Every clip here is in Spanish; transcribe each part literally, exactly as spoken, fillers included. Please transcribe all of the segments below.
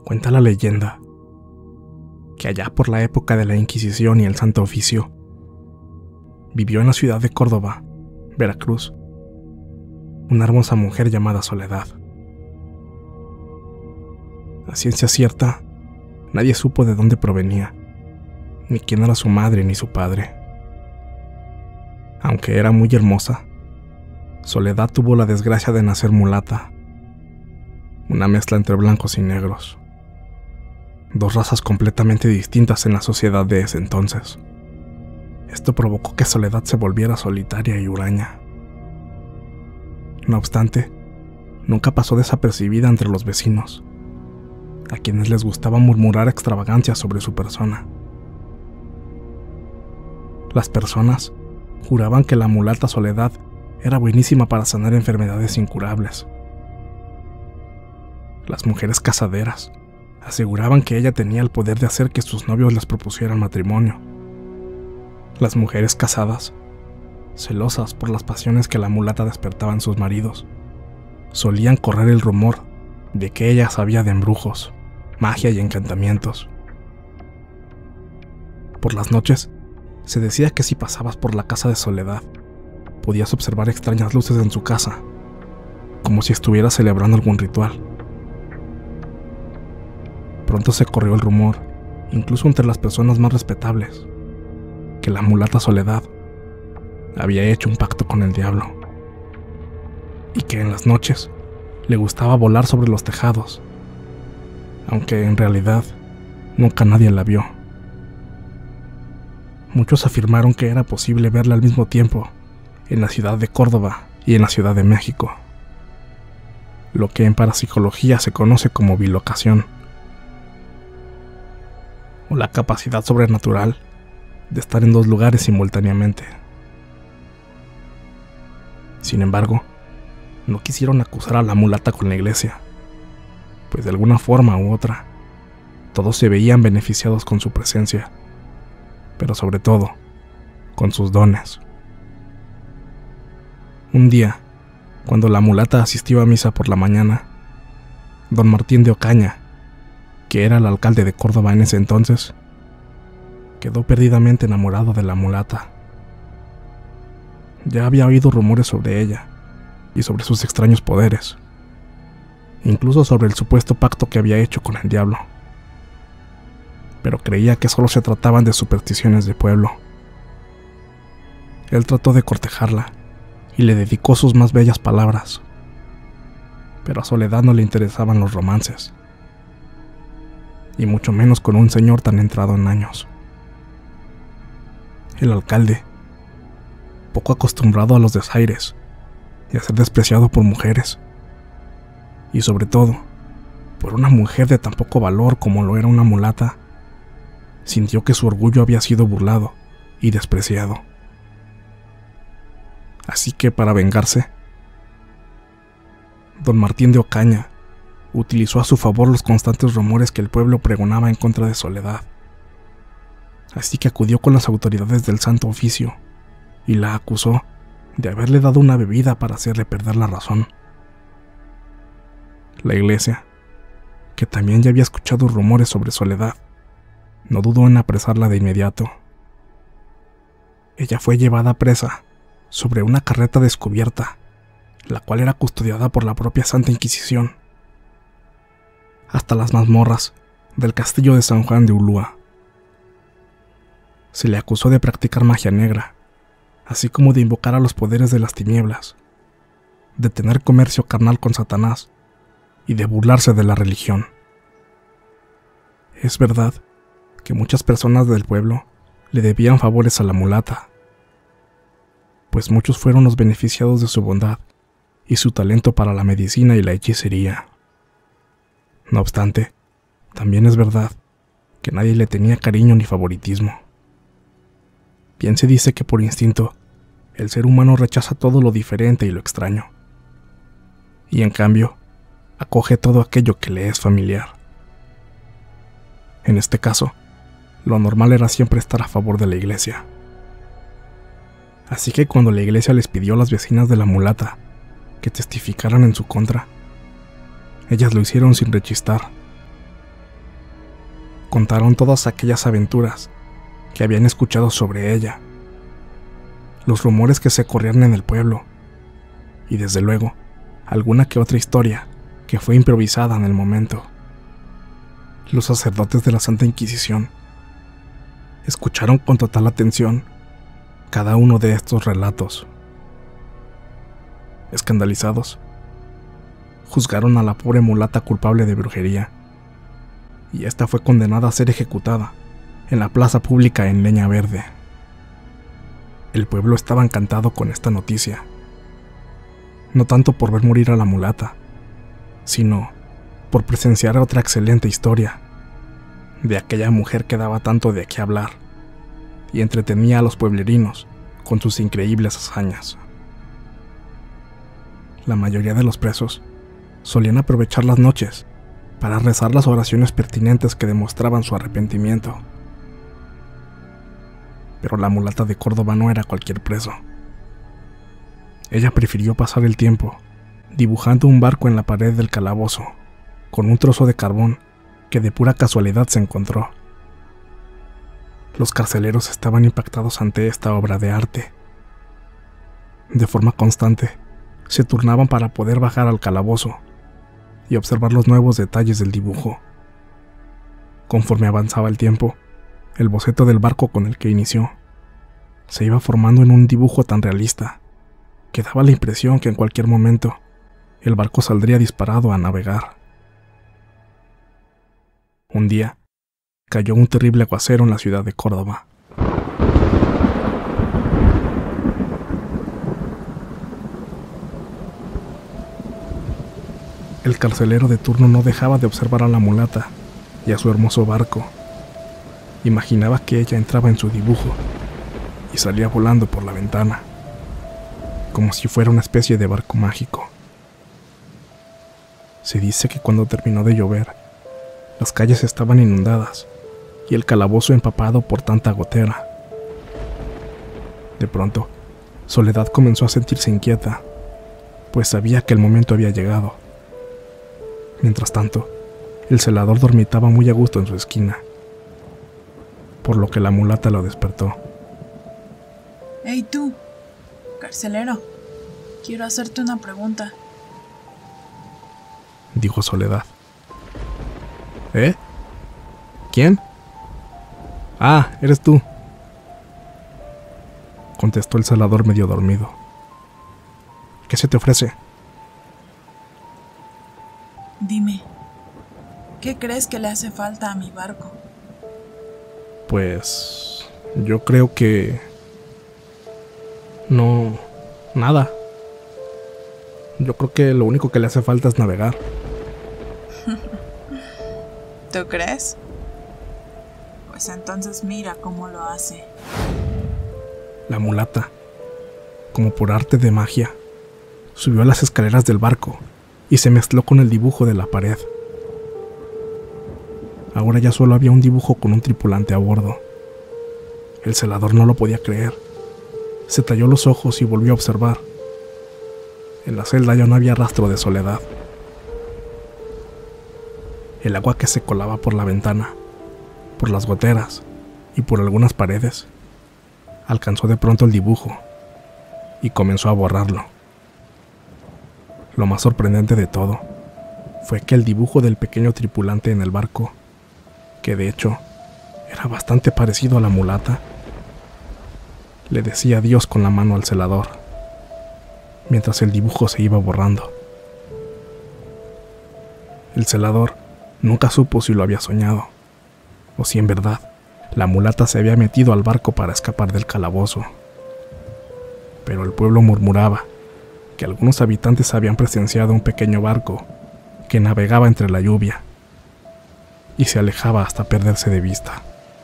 Cuenta la leyenda que allá por la época de la Inquisición y el Santo Oficio, vivió en la ciudad de Córdoba, Veracruz, una hermosa mujer llamada Soledad. A ciencia cierta, nadie supo de dónde provenía, ni quién era su madre ni su padre. Aunque era muy hermosa, Soledad tuvo la desgracia de nacer mulata, una mezcla entre blancos y negros, dos razas completamente distintas en la sociedad de ese entonces. Esto provocó que Soledad se volviera solitaria y huraña. No obstante, nunca pasó desapercibida entre los vecinos, a quienes les gustaba murmurar extravagancias sobre su persona. Las personas juraban que la mulata Soledad era buenísima para sanar enfermedades incurables. Las mujeres casaderas aseguraban que ella tenía el poder de hacer que sus novios les propusieran matrimonio. Las mujeres casadas, celosas por las pasiones que la mulata despertaba en sus maridos, solían correr el rumor de que ella sabía de embrujos, magia y encantamientos. Por las noches, se decía que si pasabas por la casa de Soledad, podías observar extrañas luces en su casa, como si estuviera celebrando algún ritual. Pronto se corrió el rumor, incluso entre las personas más respetables, que la mulata Soledad había hecho un pacto con el diablo, y que en las noches le gustaba volar sobre los tejados, aunque en realidad nunca nadie la vio. Muchos afirmaron que era posible verla al mismo tiempo en la ciudad de Córdoba y en la Ciudad de México, lo que en parapsicología se conoce como bilocación, o la capacidad sobrenatural de estar en dos lugares simultáneamente. Sin embargo, no quisieron acusar a la mulata con la iglesia, pues de alguna forma u otra, todos se veían beneficiados con su presencia, pero sobre todo, con sus dones. Un día, cuando la mulata asistió a misa por la mañana, don Martín de Ocaña, que era el alcalde de Córdoba en ese entonces, quedó perdidamente enamorado de la mulata. Ya había oído rumores sobre ella y sobre sus extraños poderes, incluso sobre el supuesto pacto que había hecho con el diablo, pero creía que solo se trataban de supersticiones de pueblo. Él trató de cortejarla y le dedicó sus más bellas palabras, pero a Soledad no le interesaban los romances, y mucho menos con un señor tan entrado en años. El alcalde, poco acostumbrado a los desaires y a ser despreciado por mujeres, y sobre todo por una mujer de tan poco valor como lo era una mulata, sintió que su orgullo había sido burlado y despreciado. Así que, para vengarse, don Martín de Ocaña utilizó a su favor los constantes rumores que el pueblo pregonaba en contra de Soledad. Así que acudió con las autoridades del Santo Oficio y la acusó de haberle dado una bebida para hacerle perder la razón. La iglesia, que también ya había escuchado rumores sobre Soledad, no dudó en apresarla de inmediato. Ella fue llevada presa sobre una carreta descubierta, la cual era custodiada por la propia Santa Inquisición, hasta las mazmorras del castillo de San Juan de Ulúa. Se le acusó de practicar magia negra, así como de invocar a los poderes de las tinieblas, de tener comercio carnal con Satanás y de burlarse de la religión. Es verdad que muchas personas del pueblo le debían favores a la mulata, pues muchos fueron los beneficiados de su bondad y su talento para la medicina y la hechicería. No obstante, también es verdad que nadie le tenía cariño ni favoritismo. Bien se dice que por instinto, el ser humano rechaza todo lo diferente y lo extraño, y en cambio, acoge todo aquello que le es familiar. En este caso, lo normal era siempre estar a favor de la iglesia. Así que cuando la iglesia les pidió a las vecinas de la mulata que testificaran en su contra, ellas lo hicieron sin rechistar, contaron todas aquellas aventuras que habían escuchado sobre ella, los rumores que se corrían en el pueblo, y desde luego, alguna que otra historia que fue improvisada en el momento. Los sacerdotes de la Santa Inquisición escucharon con total atención cada uno de estos relatos. Escandalizados, juzgaron a la pobre mulata culpable de brujería, y esta fue condenada a ser ejecutada en la plaza pública en leña verde. El pueblo estaba encantado con esta noticia, no tanto por ver morir a la mulata, sino por presenciar otra excelente historia de aquella mujer que daba tanto de qué hablar y entretenía a los pueblerinos con sus increíbles hazañas. La mayoría de los presos solían aprovechar las noches para rezar las oraciones pertinentes que demostraban su arrepentimiento. Pero la mulata de Córdoba no era cualquier preso. Ella prefirió pasar el tiempo dibujando un barco en la pared del calabozo, con un trozo de carbón que de pura casualidad se encontró. Los carceleros estaban impactados ante esta obra de arte. De forma constante, se turnaban para poder bajar al calabozo y observar los nuevos detalles del dibujo. Conforme avanzaba el tiempo, el boceto del barco con el que inició se iba formando en un dibujo tan realista que daba la impresión que en cualquier momento el barco saldría disparado a navegar. Un día, cayó un terrible aguacero en la ciudad de Córdoba. El carcelero de turno no dejaba de observar a la mulata y a su hermoso barco. Imaginaba que ella entraba en su dibujo y salía volando por la ventana, como si fuera una especie de barco mágico. Se dice que cuando terminó de llover, las calles estaban inundadas y el calabozo empapado por tanta gotera. De pronto, Soledad comenzó a sentirse inquieta, pues sabía que el momento había llegado. Mientras tanto, el celador dormitaba muy a gusto en su esquina, por lo que la mulata lo despertó. ¡Hey tú, carcelero! Quiero hacerte una pregunta, dijo Soledad. ¿Eh? ¿Quién? Ah, eres tú, contestó el celador medio dormido. ¿Qué se te ofrece? Dime, ¿qué crees que le hace falta a mi barco? Pues yo creo que... no... nada. Yo creo que lo único que le hace falta es navegar. ¿Tú crees? Pues entonces mira cómo lo hace. La mulata, como por arte de magia, subió a las escaleras del barco y se mezcló con el dibujo de la pared. Ahora ya solo había un dibujo con un tripulante a bordo. El celador no lo podía creer. Se talló los ojos y volvió a observar. En la celda ya no había rastro de Soledad. El agua que se colaba por la ventana, por las goteras y por algunas paredes, alcanzó de pronto el dibujo y comenzó a borrarlo. Lo más sorprendente de todo fue que el dibujo del pequeño tripulante en el barco, que de hecho era bastante parecido a la mulata, le decía adiós con la mano al celador, mientras el dibujo se iba borrando. El celador nunca supo si lo había soñado, o si en verdad la mulata se había metido al barco para escapar del calabozo. Pero el pueblo murmuraba que algunos habitantes habían presenciado un pequeño barco que navegaba entre la lluvia y se alejaba hasta perderse de vista.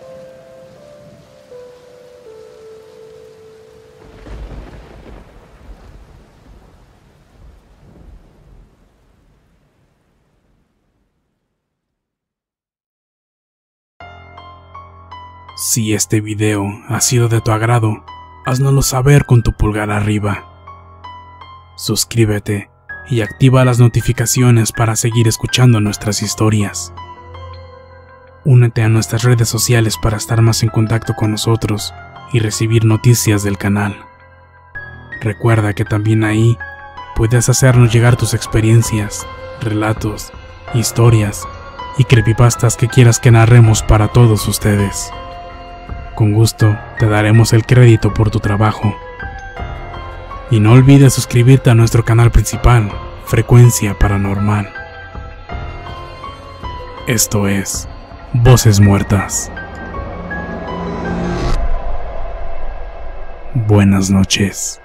Si este video ha sido de tu agrado, haznoslo saber con tu pulgar arriba. Suscríbete y activa las notificaciones para seguir escuchando nuestras historias. Únete a nuestras redes sociales para estar más en contacto con nosotros y recibir noticias del canal. Recuerda que también ahí puedes hacernos llegar tus experiencias, relatos, historias y creepypastas que quieras que narremos para todos ustedes. Con gusto te daremos el crédito por tu trabajo. Y no olvides suscribirte a nuestro canal principal, Frecuencia Paranormal. Esto es Voces Muertas. Buenas noches.